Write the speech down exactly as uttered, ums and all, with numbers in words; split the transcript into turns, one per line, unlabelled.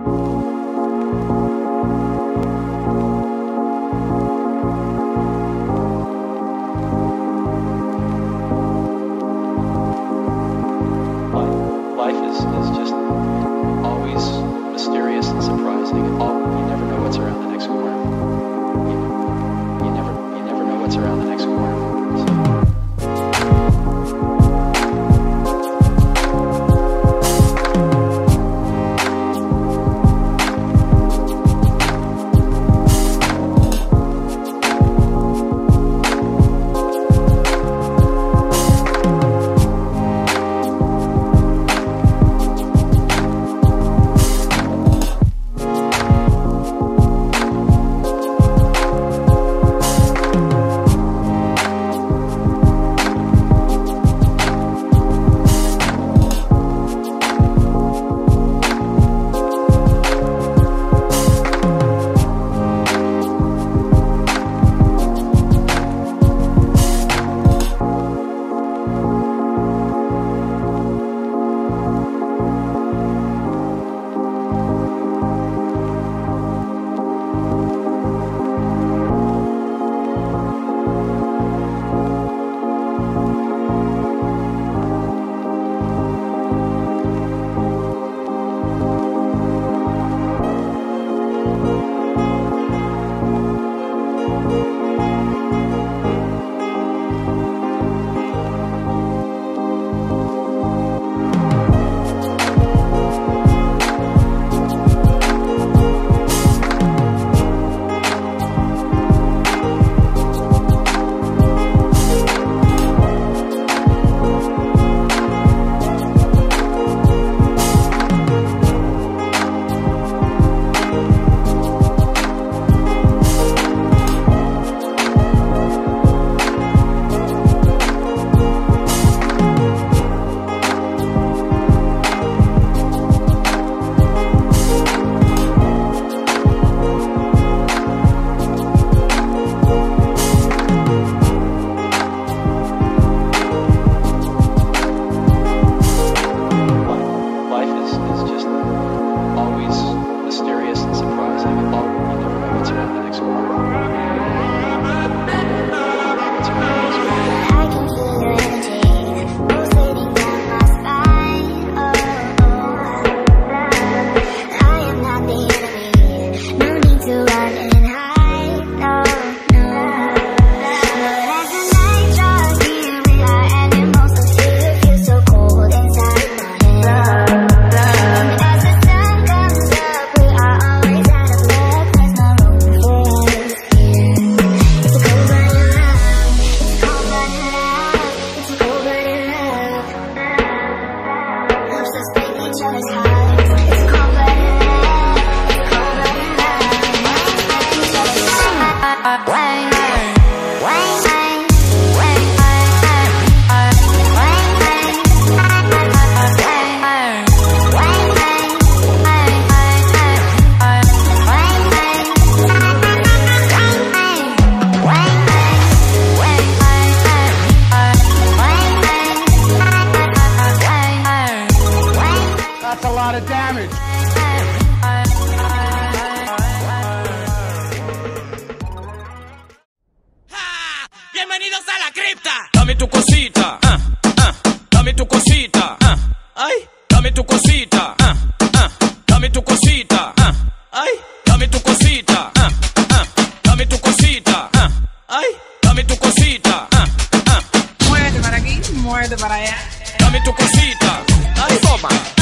Bienvenidos a la cripta. Dame tu cosita, uh, uh, dame tu cosita, uh, ay, dame tu cosita, uh, uh, dame tu cosita, uh, ay, dame tu cosita, uh, uh, dame tu cosita, uh, ay, dame tu cosita, uh, uh.
Muévete para aquí, muévete para allá.
Dame tu cosita, ay, toma.